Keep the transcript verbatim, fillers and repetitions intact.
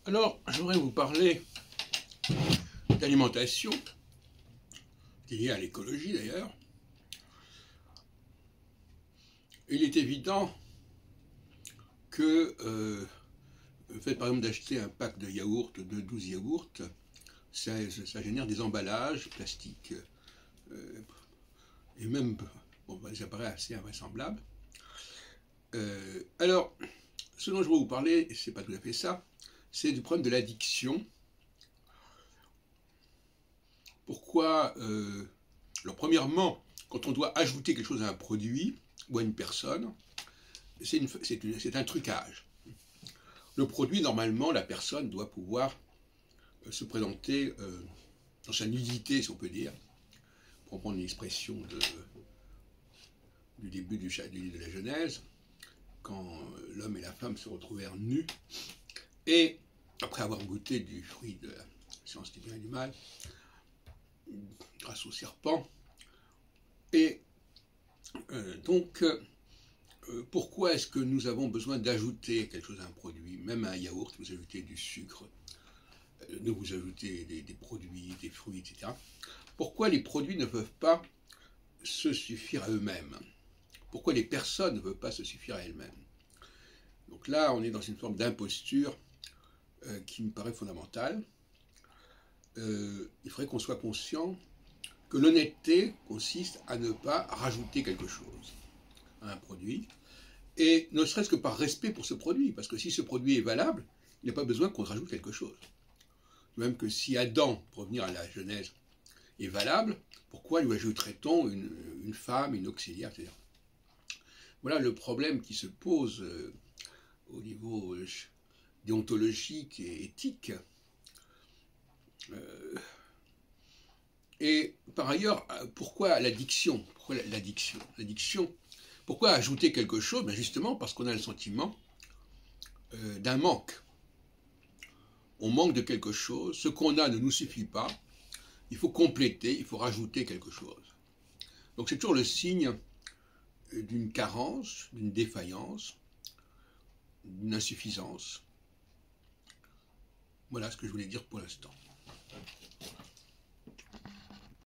Alors, je voudrais vous parler d'alimentation, qui est liée à l'écologie d'ailleurs. Il est évident que euh, le fait par exemple d'acheter un pack de yaourts, de douze yaourts, ça, ça génère des emballages plastiques euh, et même, bon, ça paraît assez invraisemblable. Euh, alors, ce dont je veux vous parler, c'est pas tout à fait ça, c'est du problème de l'addiction. Pourquoi euh, alors, premièrement, quand on doit ajouter quelque chose à un produit ou à une personne, c'est un trucage. Le produit, normalement, la personne doit pouvoir euh, se présenter euh, dans sa nudité, si on peut dire, pour prendre une expression de, du début du, du, de la Genèse, quand euh, l'homme et la femme se retrouvèrent nus, et après avoir goûté du fruit de la science du bien et du mal, grâce au serpent. Et euh, donc, euh, pourquoi est-ce que nous avons besoin d'ajouter quelque chose à un produit, même à un yaourt, vous ajoutez du sucre, euh, vous ajoutez des, des produits, des fruits, et cetera. Pourquoi les produits ne peuvent pas se suffire à eux-mêmes? Pourquoi les personnes ne peuvent pas se suffire à elles-mêmes? Donc là, on est dans une forme d'imposture euh, qui me paraît fondamentale. Euh, il faudrait qu'on soit conscient que l'honnêteté consiste à ne pas rajouter quelque chose à un produit, et ne serait-ce que par respect pour ce produit, parce que si ce produit est valable, il n'y a pas besoin qu'on rajoute quelque chose. Même que si Adam, pour revenir à la Genèse, est valable, pourquoi lui ajouterait-on une, une femme, une auxiliaire, et cetera. Voilà le problème qui se pose euh, au niveau euh, déontologique et éthique. Euh, et par ailleurs, pourquoi l'addiction? Pourquoi l'addiction? L'addiction, pourquoi ajouter quelque chose? Ben justement parce qu'on a le sentiment euh, d'un manque. On manque de quelque chose, ce qu'on a ne nous suffit pas, il faut compléter, il faut rajouter quelque chose. Donc c'est toujours le signe d'une carence, d'une défaillance, d'une insuffisance. Voilà ce que je voulais dire pour l'instant.